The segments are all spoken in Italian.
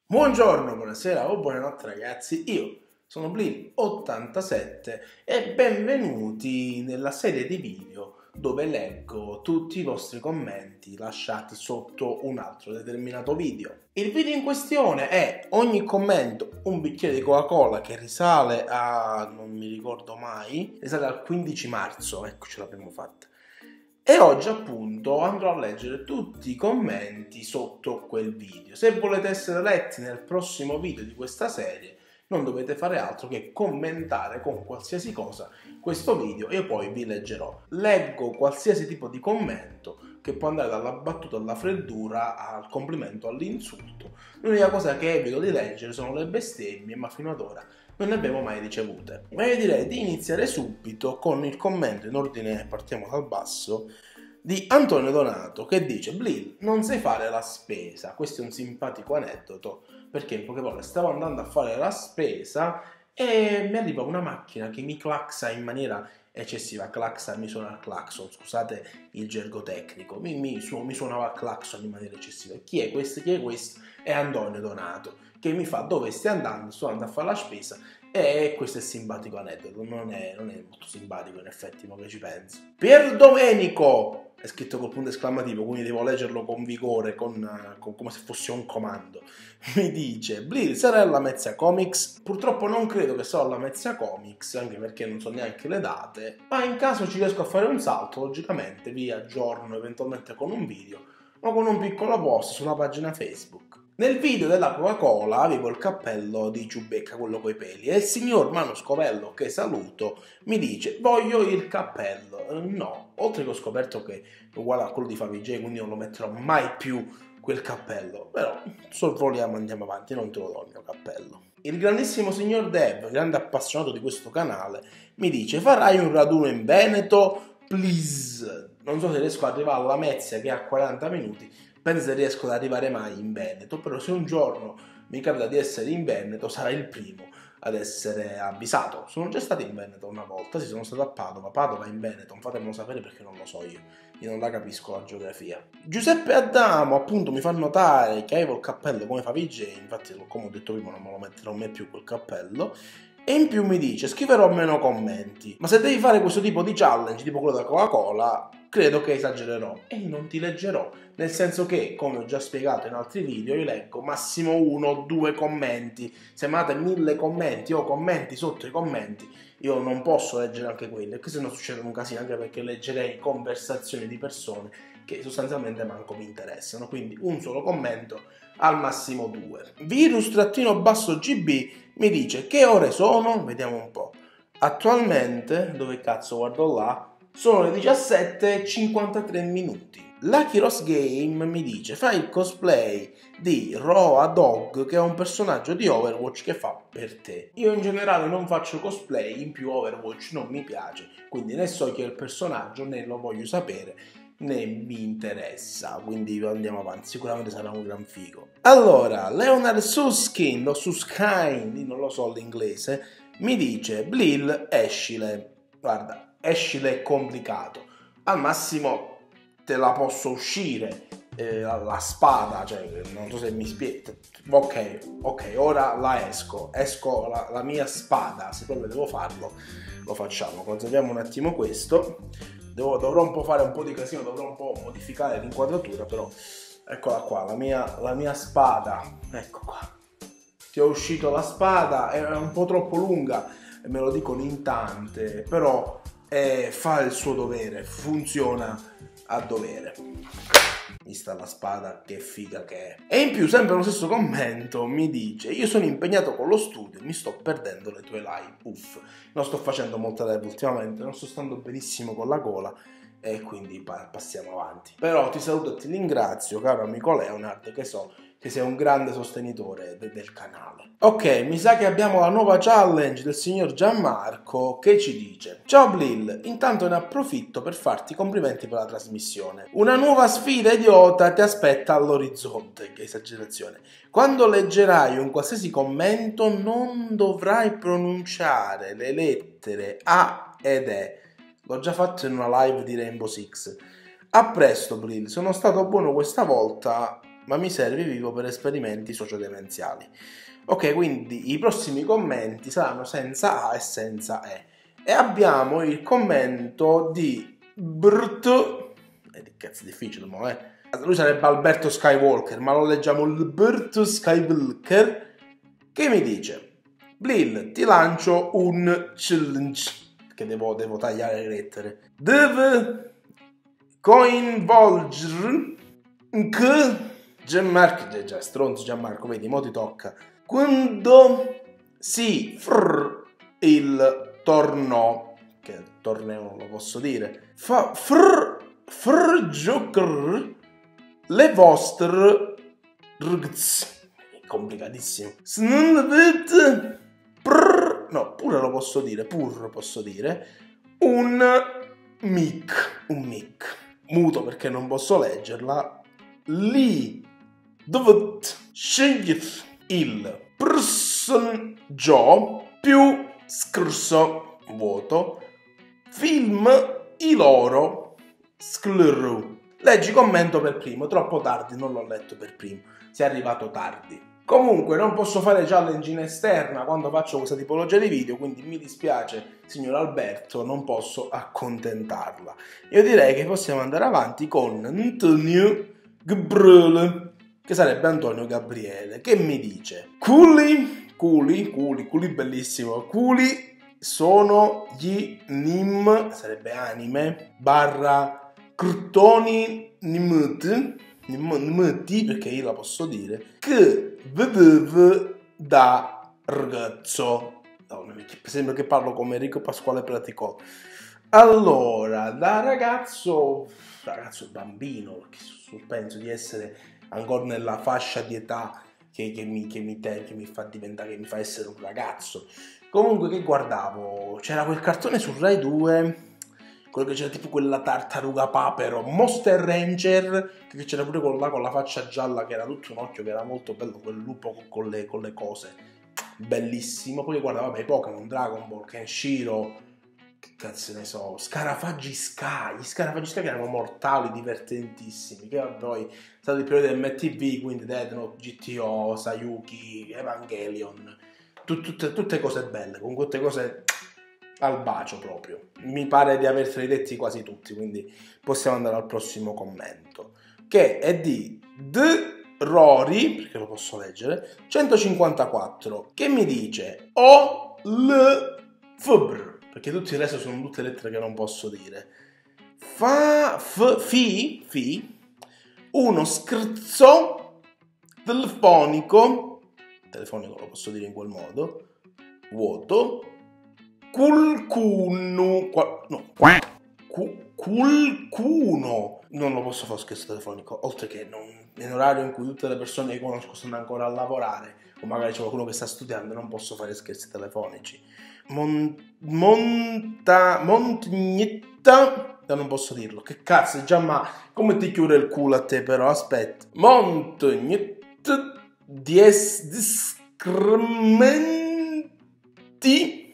Buongiorno, buonasera o buonanotte ragazzi, io sono Blin87 e benvenuti nella serie di video dove leggo tutti i vostri commenti lasciati sotto un altro determinato video. Il video in questione è ogni commento un bicchiere di Coca-Cola che risale a, non mi ricordo mai, risale al 15 marzo, ecco ce l'abbiamo fatta. E oggi appunto andrò a leggere tutti i commenti sotto quel video. Se volete essere letti nel prossimo video di questa serie, non dovete fare altro che commentare con qualsiasi cosa questo video e poi vi leggerò. Leggo qualsiasi tipo di commento che può andare dalla battuta alla freddura al complimento all'insulto. L'unica cosa che evito di leggere sono le bestemmie, ma fino ad ora non ne abbiamo mai ricevute. Ma io direi di iniziare subito con il commento in ordine, partiamo dal basso, di Antonio Donato che dice: Blin, non sai fare la spesa. Questo è un simpatico aneddoto perché in poche parole stavo andando a fare la spesa e mi arriva una macchina che mi claxa in maniera eccessiva. Claxa mi suona al clacson, scusate il gergo tecnico, mi suonava al clacson in maniera eccessiva. Chi è questo? Chi è questo? È Antonio Donato che mi fa: dove stai andando? Sto andando a fare la spesa. E questo è simpatico aneddoto, non è molto simpatico in effetti, ma che ci penso. Pier Domenico è scritto col punto esclamativo, quindi devo leggerlo con vigore, come se fosse un comando. Mi dice: Blin, sarà la Mezzia Comics? Purtroppo non credo che sarà la Mezzia Comics, anche perché non so neanche le date, ma in caso ci riesco a fare un salto, logicamente vi aggiorno eventualmente con un video o con un piccolo post sulla pagina Facebook. Nel video della Coca-Cola avevo il cappello di Ciubecca, quello coi peli, e il signor Manu Scovello, che saluto, mi dice: voglio il cappello. No, oltre che ho scoperto che è uguale a quello di Favij, quindi non lo metterò mai più quel cappello. Però sorvoliamo, andiamo avanti, non te lo do il mio cappello. Il grandissimo signor Dev, grande appassionato di questo canale, mi dice: farai un raduno in Veneto? Please. Non so se riesco ad arrivare alla Mezzia che ha 40 minuti. Penso se riesco ad arrivare mai in Veneto, però se un giorno mi capita di essere in Veneto sarà il primo ad essere avvisato. Sono già stato in Veneto una volta, sono stato a Padova in Veneto, fatemelo sapere perché non lo so io non la capisco la geografia. Giuseppe Adamo appunto mi fa notare che avevo il cappello come Favij, infatti come ho detto prima non me lo metterò mai più quel cappello. E in più mi dice: scriverò meno commenti, ma se devi fare questo tipo di challenge, tipo quello da Coca-Cola, credo che esagererò e non ti leggerò, nel senso che, come ho già spiegato in altri video, io leggo massimo 1 o 2 commenti. Se mandate 1000 commenti o commenti sotto i commenti, io non posso leggere anche quelli, perché se no succede un casino, anche perché leggerei conversazioni di persone che sostanzialmente manco mi interessano, quindi un solo commento, al massimo 2. Virus-GB mi dice: che ore sono? Vediamo un po'. Attualmente, dove cazzo guardo là, sono le 17:53 minuti. Lucky Rose Game mi dice: fai il cosplay di Roa Dog, che è un personaggio di Overwatch che fa per te. Io in generale non faccio cosplay, in più Overwatch non mi piace, quindi né so chi è il personaggio né lo voglio sapere né mi interessa, quindi andiamo avanti, sicuramente sarà un gran figo. Allora, Leonard Susskind o Susskind, non lo so l'inglese, mi dice: Blil, escile. Guarda, escile è complicato, al massimo te la posso uscire la spada, cioè non so se mi spiego. Ok, ora la esco la mia spada, se proprio devo farlo lo facciamo. Conserviamo un attimo questo. Dovrò un po' fare un po' di casino, dovrò un po' modificare l'inquadratura, però eccola qua, la mia spada, ecco qua. Ti ho uscito la spada, è un po' troppo lunga, e me lo dicono in tante, però fa il suo dovere, funziona a dovere. Vista la spada, che figa che è. E in più, sempre lo stesso commento, mi dice: io sono impegnato con lo studio, mi sto perdendo le tue live. Uff, non sto facendo molte live ultimamente, non sto stando benissimo con la gola e quindi passiamo avanti. Però ti saluto e ti ringrazio, caro amico Leonard, che so che sei un grande sostenitore del canale. Ok, mi sa che abbiamo la nuova challenge del signor Gianmarco che ci dice: ciao Blil, intanto ne approfitto per farti complimenti per la trasmissione. Una nuova sfida idiota ti aspetta all'orizzonte, che esagerazione. Quando leggerai un qualsiasi commento non dovrai pronunciare le lettere A ed E. L'ho già fatto in una live di Rainbow Six. A presto Blil, sono stato buono questa volta ma mi serve vivo per esperimenti sociodemenziali. Ok, quindi i prossimi commenti saranno senza A e senza E. E abbiamo il commento di Bert, che cazzo è difficile, mo, lui sarebbe Alberto Skywalker, ma lo leggiamo Alberto Skywalker, che mi dice: Blil, ti lancio un challenge, che devo tagliare le lettere. Deve coinvolgere che Gianmarco, già stronzo Gianmarco, vedi, mo ti tocca. Quando si il tornò, che torneo non lo posso dire, fa giocar le vostre ragazzi. Complicatissimo. Se non avete no, pure lo posso dire, un mic, muto perché non posso leggerla, lì dovete scegliere il personaggio più scorso vuoto, film i loro scleru. Leggi commento per primo, troppo tardi, non l'ho letto per primo, sei arrivato tardi. Comunque non posso fare challenge in esterna quando faccio questa tipologia di video, quindi mi dispiace signor Alberto, non posso accontentarla. Io direi che possiamo andare avanti con Antonio Gabriele, che sarebbe Antonio Gabriele, che mi dice: culi bellissimo, culi sono gli nim, sarebbe anime, barra cartoni nimati, perché io la posso dire, che vedevo da ragazzo. No, mi sembra che parlo come Enrico Pasquale Praticò. Allora, da ragazzo bambino, perché penso di essere ancora nella fascia di età che mi fa diventare, che mi fa essere un ragazzo. Comunque, che guardavo? C'era quel cartone su Rai 2, quello che c'era tipo quella tartaruga papero, Monster Ranger, che c'era pure con la faccia gialla, che era tutto un occhio, che era molto bello, quel lupo con le cose, bellissimo. Poi guardavo i Pokémon, Dragon Ball, Kenshiro, che cazzo ne so, Scarafaggi Sky, che erano mortali, divertentissimi, che poi è stato il periodo del MTV, quindi Death Note, GTO, Sayuki, Evangelion, tutte cose belle, con tutte cose al bacio proprio. Mi pare di averteli detti quasi tutti, quindi possiamo andare al prossimo commento, che è di Rory, perché lo posso leggere, 154, che mi dice: o l fbr, perché tutti il resto sono tutte lettere che non posso dire. Fi uno scherzo telefonico lo posso dire in quel modo, vuoto, qualcuno non lo posso fare scherzo telefonico, oltre che in orario in cui tutte le persone che conosco stanno ancora a lavorare, o magari c'è qualcuno che sta studiando, non posso fare scherzi telefonici. Montagnetta, non posso dirlo, che cazzo, già, ma come ti chiude il culo a te, però, aspetta. Montagnetta discrementi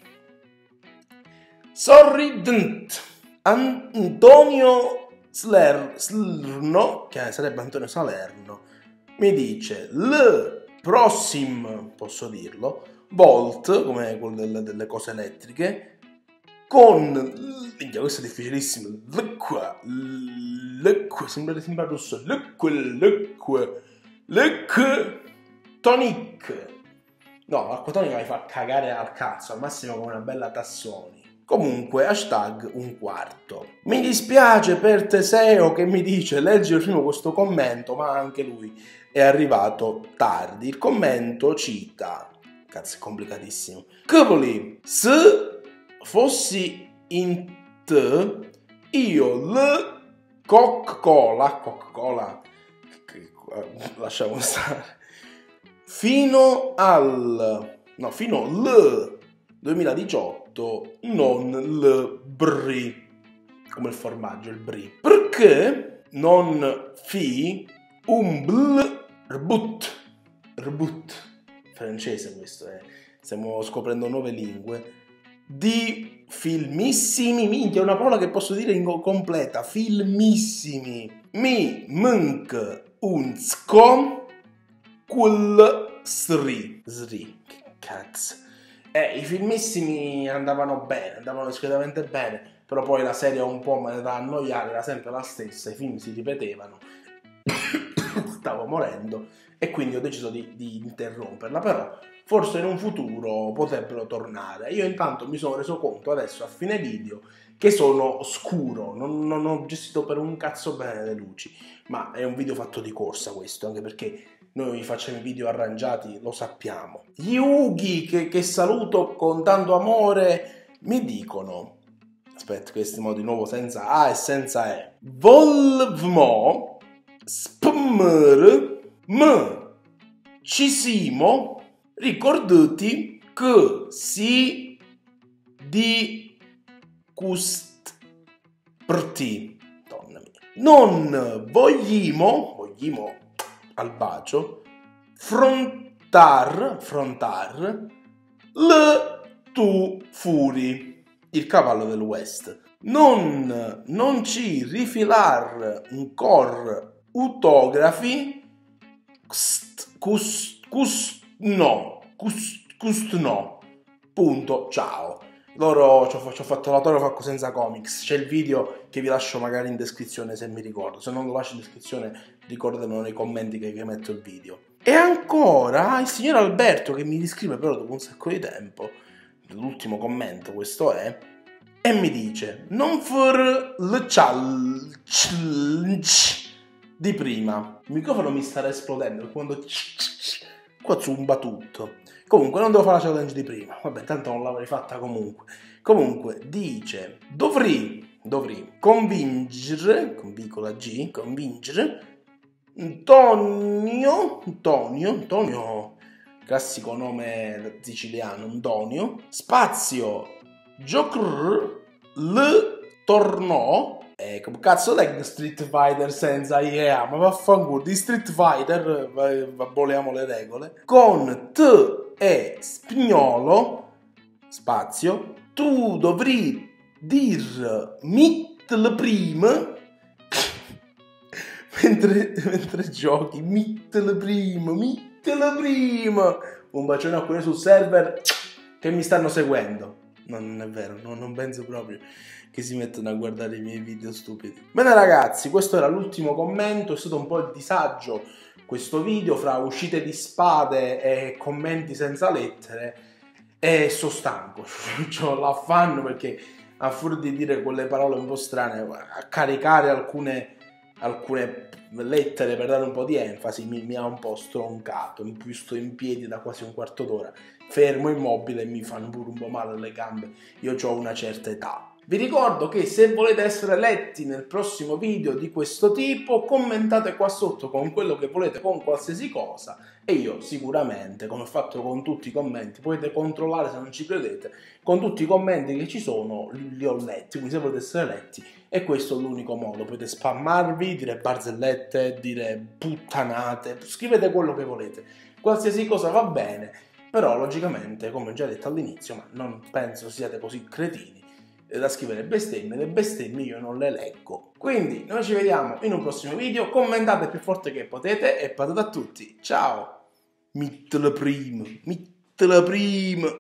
sorridente Antonio Salerno, che sarebbe Antonio Salerno, mi dice: le prossime, posso dirlo, volt, come quello delle cose elettriche, con, questo è difficilissimo, l'acqua, sembra russo, l'acqua, tonic. No, l'acqua tonica mi fa cagare al cazzo, al massimo con una bella Tassoni. Comunque, hashtag un quarto. Mi dispiace per Teseo che mi dice: leggi prima questo commento, ma anche lui è arrivato tardi. Il commento cita, cazzo è complicatissimo, Cavoli, se fossi in te, io le Coca-Cola, lasciamo stare, fino al 2018 non le brie, come il formaggio, il brie, perché non fi un rebut, francese questo è, stiamo scoprendo nuove lingue, di filmissimi, minchia, è una parola che posso dire completa, filmissimi, mi manca unsko kul sri. Sri, che cazzo. I filmissimi andavano bene, andavano discretamente bene, però poi la serie un po' me ne da annoiare, era sempre la stessa, i film si ripetevano, stavo morendo e quindi ho deciso di interromperla, però forse in un futuro potrebbero tornare. Io intanto mi sono reso conto adesso a fine video che sono scuro, non ho gestito per un cazzo bene le luci, ma è un video fatto di corsa questo, anche perché noi facciamo i video arrangiati, lo sappiamo. Gli Ughi che saluto con tanto amore mi dicono, aspetta che stiamo di nuovo senza A e senza E, volvmo spmr m ci simo ricordati che si di cust prti, donna mia, non voglimo al bacio frontar le tu furi, il cavallo del West, non ci rifilar un cor autografi cust no, punto, ciao. Loro ci ho fatto l'autografo senza comics. C'è il video che vi lascio magari in descrizione se mi ricordo. Se non lo lascio in descrizione, ricordatelo nei commenti che vi metto il video. E ancora il signor Alberto che mi riscrive però dopo un sacco di tempo. L'ultimo commento questo è. E mi dice: non for le challenge di prima. Il microfono mi starà esplodendo quando qua zumba tutto. Comunque non devo fare la challenge di prima, vabbè, tanto non l'avrei fatta comunque. Comunque dice: dovrei convincere, con piccola G, convincere Antonio, classico nome siciliano, Antonio, spazio, Joker, le tornò. Come cazzo è Street Fighter senza IEA? Ma vaffanculo, di Street Fighter aboliamo le regole. Con te e spagnolo, spazio, tu dovrai dir mittel prima mentre giochi, mittel prima. Un bacione a quelli sul server che mi stanno seguendo. No, non è vero, non penso proprio che si mettono a guardare i miei video stupidi. Bene ragazzi, questo era l'ultimo commento, è stato un po' il disagio questo video fra uscite di spade e commenti senza lettere e sono stanco, ho l'affanno perché a furia di dire quelle parole un po' strane, a caricare alcune lettere per dare un po' di enfasi mi ha un po' stroncato, in più sto in piedi da quasi un quarto d'ora, fermo immobile e mi fanno pure un po' male le gambe, io ho una certa età. Vi ricordo che se volete essere letti nel prossimo video di questo tipo, commentate qua sotto con quello che volete, con qualsiasi cosa, e io sicuramente, come ho fatto con tutti i commenti, potete controllare se non ci credete, con tutti i commenti che ci sono li ho letti, quindi se volete essere letti, e questo è l'unico modo, potete spammarvi, dire barzellette, dire puttanate, scrivete quello che volete, qualsiasi cosa va bene, però logicamente, come ho già detto all'inizio, ma non penso siate così cretini, da scrivere bestemmie, le bestemmie io non le leggo. Quindi noi ci vediamo in un prossimo video, commentate più forte che potete e patate a tutti, ciao! Mittel prim.